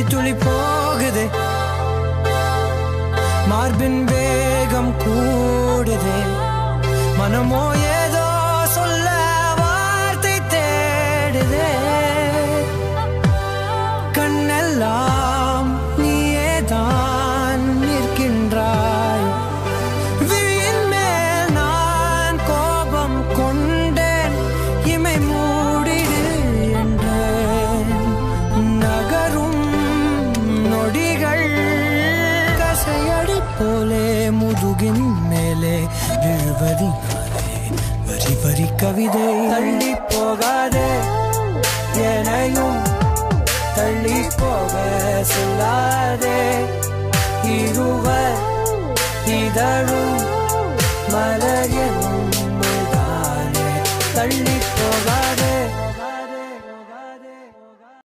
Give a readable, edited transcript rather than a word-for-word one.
துளி போகுதே மார்பின் வேகம் கூடுதே மனமோ ஏதோ சொல்ல வார்த்தை தேடுதே கண்ணெல்லாம் நீயேதான் நிற்கின்றாய் விழியின் மேல் நான் கோபம் கொண்டேன் இமை மூடிடு என்றேன் நகரும் நொடிகள் கசையடி போலே முதுகின் மேலே விழுவதினாலே வரி வரி கவிதை தள்ளி போகாதே எனையும் தள்ளி போக சொல்லாதே இருவர் இதழும் மலர் என்னும் தானே தள்ளி போக